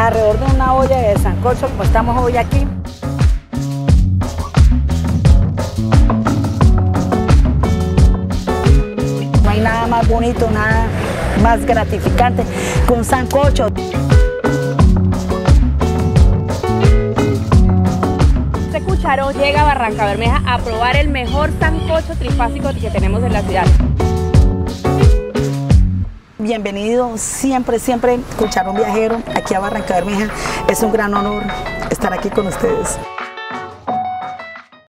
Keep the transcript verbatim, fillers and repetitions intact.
alrededor de una olla de sancocho, como estamos hoy aquí. No hay nada más bonito, nada más gratificante que un sancocho. Este cucharón llega a Barrancabermeja a probar el mejor sancocho trifásico que tenemos en la ciudad. Bienvenido siempre, siempre, Cucharón Viajero, aquí a Barrancabermeja. Es un gran honor estar aquí con ustedes.